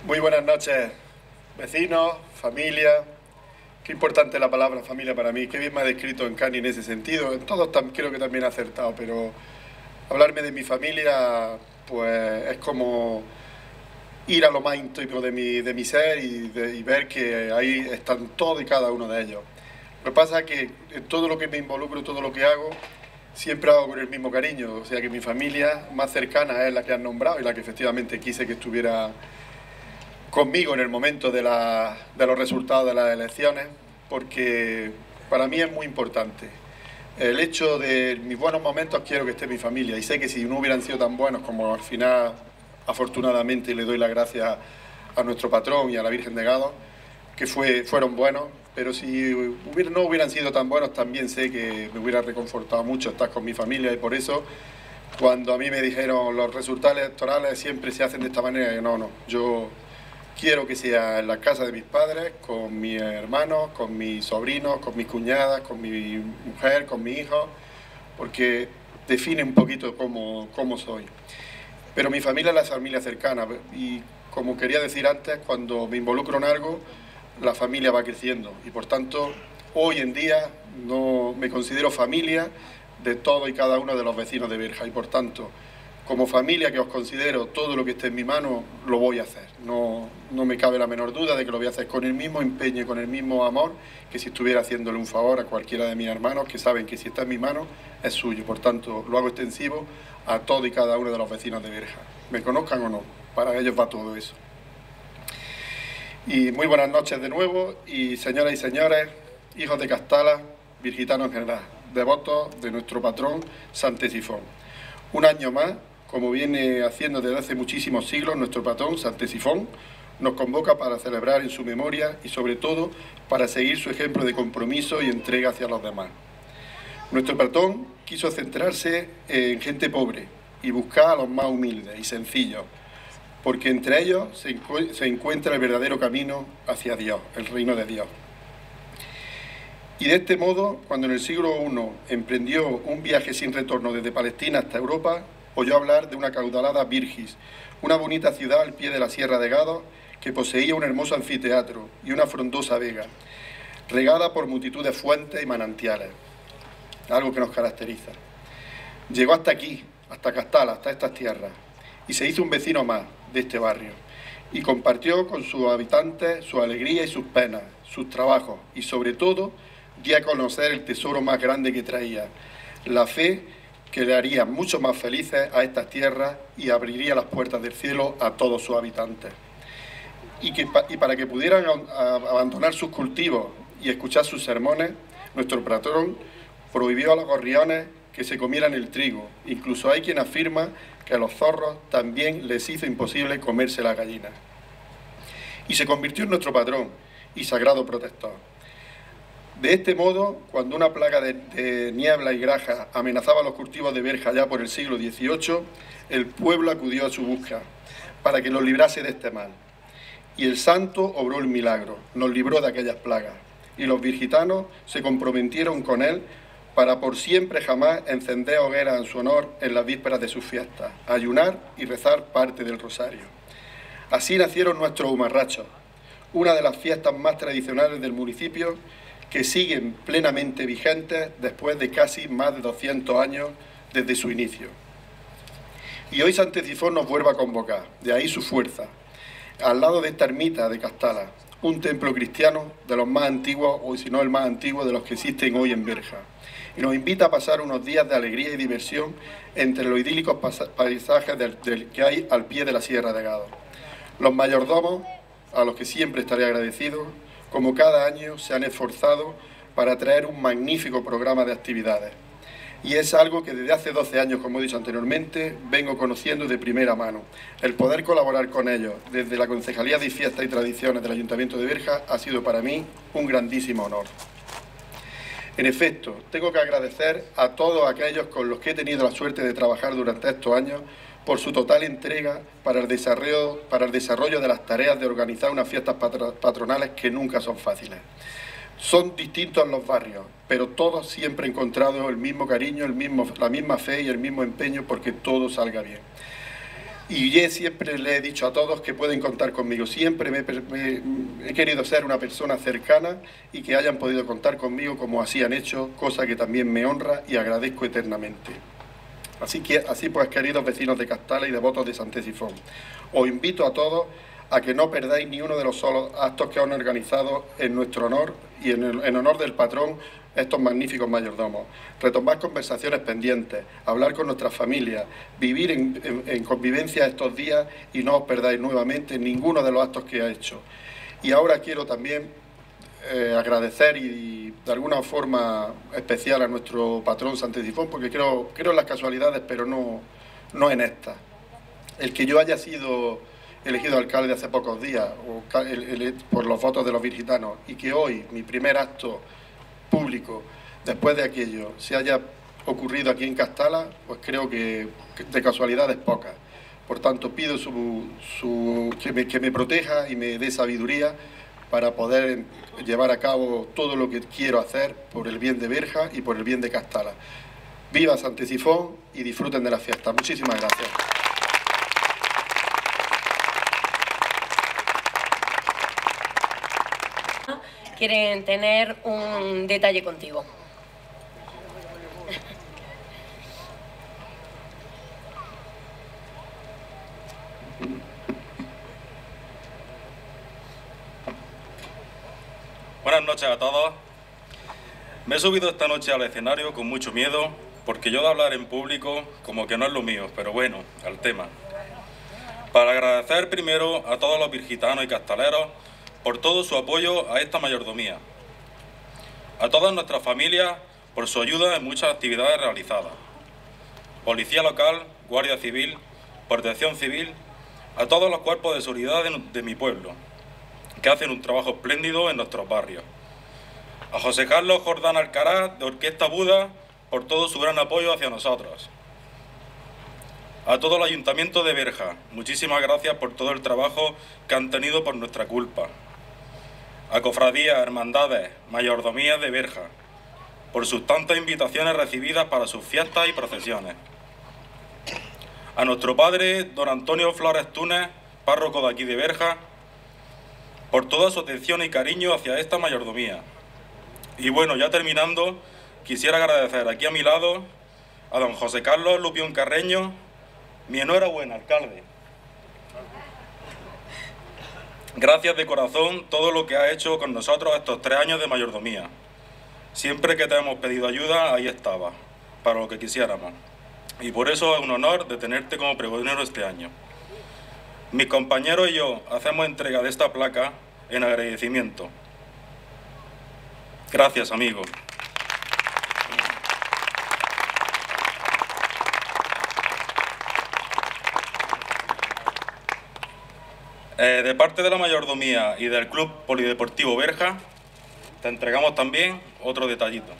Muy buenas noches, vecinos, familia. Qué importante la palabra familia para mí. Qué bien me ha descrito en Cani en ese sentido. En todos creo que también ha acertado, pero hablarme de mi familia, pues es como ir a lo más íntimo de mi ser y ver que ahí están todos y cada uno de ellos. Lo que pasa es que en todo lo que me involucro, todo lo que hago, siempre hago con el mismo cariño. O sea que mi familia más cercana es la que han nombrado y la que efectivamente quise que estuviera conmigo en el momento de los resultados de las elecciones, porque para mí es muy importante. El hecho de mis buenos momentos quiero que esté mi familia y sé que si no hubieran sido tan buenos como al final, afortunadamente le doy las gracias a nuestro patrón y a la Virgen de Gado, que fueron buenos, pero si no hubieran sido tan buenos también sé que me hubiera reconfortado mucho estar con mi familia y por eso cuando a mí me dijeron los resultados electorales siempre se hacen de esta manera, yo quiero que sea en la casa de mis padres, con mis hermanos, con mis sobrinos, con mis cuñadas, con mi mujer, con mi hijo, porque define un poquito cómo soy. Pero mi familia es la familia cercana y como quería decir antes, cuando me involucro en algo, la familia va creciendo y por tanto hoy en día no me considero familia de todos y cada uno de los vecinos de Berja y por tanto como familia que os considero todo lo que esté en mi mano lo voy a hacer. No me cabe la menor duda de que lo voy a hacer con el mismo empeño y con el mismo amor que si estuviera haciéndole un favor a cualquiera de mis hermanos que saben que si está en mi mano es suyo. Por tanto, lo hago extensivo a todo y cada uno de los vecinos de Berja. Me conozcan o no, para ellos va todo eso. Y muy buenas noches de nuevo y señoras y señores, hijos de Castala, virgitanos en general, devotos de nuestro patrón San Ctesifón. Un año más, como viene haciendo desde hace muchísimos siglos, nuestro patrón, San Ctesifón, nos convoca para celebrar en su memoria y, sobre todo, para seguir su ejemplo de compromiso y entrega hacia los demás. Nuestro patrón quiso centrarse en gente pobre y buscar a los más humildes y sencillos, porque entre ellos se encuentra el verdadero camino hacia Dios, el reino de Dios. Y de este modo, cuando en el siglo I emprendió un viaje sin retorno desde Palestina hasta Europa, oyó hablar de una caudalada Virgis, una bonita ciudad al pie de la Sierra de Gado que poseía un hermoso anfiteatro y una frondosa vega, regada por multitud de fuentes y manantiales, algo que nos caracteriza. Llegó hasta aquí, hasta Castala, hasta estas tierras, y se hizo un vecino más de este barrio, y compartió con sus habitantes su alegría y sus penas, sus trabajos, y sobre todo, dio a conocer el tesoro más grande que traía, la fe que le haría mucho más felices a estas tierras y abriría las puertas del cielo a todos sus habitantes. Y para que pudieran abandonar sus cultivos y escuchar sus sermones, nuestro patrón prohibió a los gorriones que se comieran el trigo. Incluso hay quien afirma que a los zorros también les hizo imposible comerse las gallinas. Y se convirtió en nuestro patrón y sagrado protector. De este modo, cuando una plaga de niebla y graja amenazaba los cultivos de Berja ya por el siglo XVIII, el pueblo acudió a su busca para que los librase de este mal. Y el santo obró el milagro, nos libró de aquellas plagas. Y los virgitanos se comprometieron con él para por siempre jamás encender hogueras en su honor en las vísperas de sus fiestas, ayunar y rezar parte del rosario. Así nacieron nuestros humarrachos, una de las fiestas más tradicionales del municipio que siguen plenamente vigentes después de casi más de 200 años desde su inicio. Y hoy San Ctesifón nos vuelve a convocar, de ahí su fuerza, al lado de esta ermita de Castala, un templo cristiano de los más antiguos, o si no el más antiguo de los que existen hoy en Berja, y nos invita a pasar unos días de alegría y diversión entre los idílicos paisajes que hay al pie de la Sierra de Gado. Los mayordomos, a los que siempre estaré agradecido, como cada año se han esforzado para traer un magnífico programa de actividades. Y es algo que desde hace 12 años, como he dicho anteriormente, vengo conociendo de primera mano. El poder colaborar con ellos desde la Concejalía de Fiestas y Tradiciones del Ayuntamiento de Berja ha sido para mí un grandísimo honor. En efecto, tengo que agradecer a todos aquellos con los que he tenido la suerte de trabajar durante estos años por su total entrega para el desarrollo de las tareas de organizar unas fiestas patronales que nunca son fáciles. Son distintos los barrios, pero todos siempre han encontrado el mismo cariño, la misma fe y el mismo empeño porque todo salga bien. Y yo siempre le he dicho a todos que pueden contar conmigo. Siempre he querido ser una persona cercana y que hayan podido contar conmigo como así han hecho, cosa que también me honra y agradezco eternamente. Así pues, queridos vecinos de Castala y devotos de San Ctesifón, os invito a todos a que no perdáis ni uno de los solos actos que han organizado en nuestro honor y en honor del patrón estos magníficos mayordomos. Retomar conversaciones pendientes, hablar con nuestras familias, vivir en convivencia estos días y no os perdáis nuevamente ninguno de los actos que ha hecho. Y ahora quiero también agradecer y de alguna forma especial a nuestro patrón San Ctesifón, porque creo en las casualidades, pero no en estas. El que yo haya sido elegido alcalde hace pocos días por los votos de los virgitanos y que hoy mi primer acto público después de aquello se haya ocurrido aquí en Castala, pues creo que de casualidades pocas. Por tanto, pido que me proteja y me dé sabiduría para poder llevar a cabo todo lo que quiero hacer por el bien de Berja y por el bien de Castala. Viva San Ctesifón y disfruten de la fiesta. Muchísimas gracias. Quieren tener un detalle contigo. Buenas noches a todos. Me he subido esta noche al escenario con mucho miedo, porque yo de hablar en público como que no es lo mío, pero bueno, al tema. Para agradecer primero a todos los virgitanos y castaleros por todo su apoyo a esta mayordomía. A todas nuestras familias por su ayuda en muchas actividades realizadas. Policía local, Guardia Civil, Protección Civil, a todos los cuerpos de seguridad de mi pueblo, que hacen un trabajo espléndido en nuestros barrios. A José Carlos Jordán Alcaraz, de Orquesta Buda, por todo su gran apoyo hacia nosotros. A todo el Ayuntamiento de Berja, muchísimas gracias por todo el trabajo que han tenido por nuestra culpa. A cofradías, hermandades, mayordomías de Berja, por sus tantas invitaciones recibidas para sus fiestas y procesiones. A nuestro padre, don Antonio Flores Túnez, párroco de aquí de Berja, por toda su atención y cariño hacia esta mayordomía. Y bueno, ya terminando, quisiera agradecer aquí a mi lado a don José Carlos Lupión Carreño, mi enhorabuena, alcalde. Gracias de corazón todo lo que ha hecho con nosotros estos 3 años de mayordomía. Siempre que te hemos pedido ayuda, ahí estaba, para lo que quisiéramos. Y por eso es un honor de tenerte como pregonero este año. Mis compañeros y yo hacemos entrega de esta placa en agradecimiento. Gracias, amigo. De parte de la mayordomía y del Club Polideportivo Berja, te entregamos también otro detallito.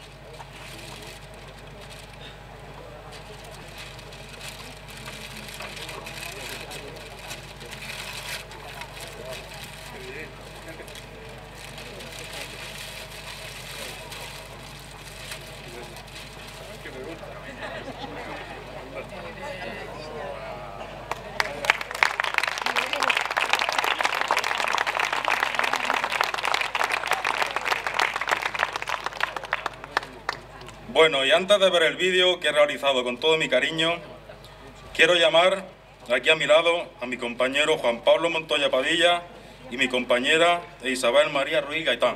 Bueno, y antes de ver el vídeo que he realizado con todo mi cariño, quiero llamar aquí a mi lado a mi compañero Juan Pablo Montoya Padilla y mi compañera Isabel María Ruiz Gaitán.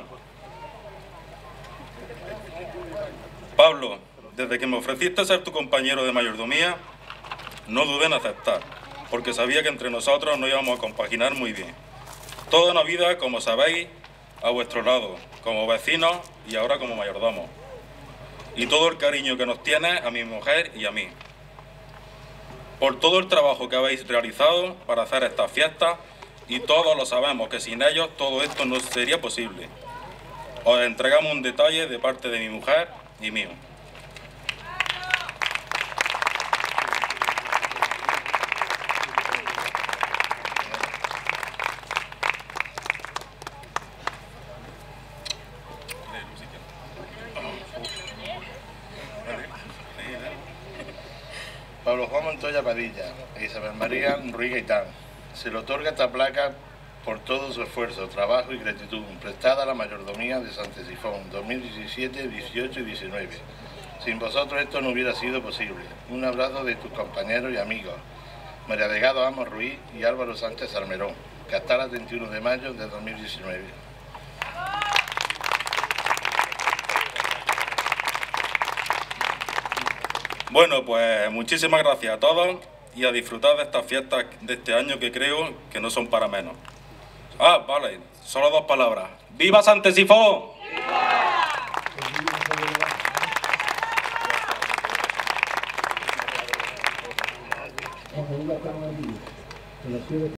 Pablo, desde que me ofreciste ser tu compañero de mayordomía, no dudé en aceptar, porque sabía que entre nosotros nos íbamos a compaginar muy bien. Toda una vida, como sabéis, a vuestro lado, como vecinos y ahora como mayordomos. Y todo el cariño que nos tienes a mi mujer y a mí. Por todo el trabajo que habéis realizado para hacer estas fiestas, y todos lo sabemos que sin ellos todo esto no sería posible. Os entregamos un detalle de parte de mi mujer y mío. Pablo Juan Montoya Padilla e Isabel María Ruiz Gaitán. Se le otorga esta placa por todo su esfuerzo, trabajo y gratitud prestada a la mayordomía de Santesifón 2017, 18 y 19. Sin vosotros esto no hubiera sido posible. Un abrazo de tus compañeros y amigos, María Delgado Amos Ruiz y Álvaro Sánchez Salmerón, Castalla, 31 de mayo de 2019. Bueno, pues muchísimas gracias a todos y a disfrutar de estas fiestas de este año que creo que no son para menos. Ah, vale, solo 2 palabras. ¡Viva Santesifón! ¡Viva!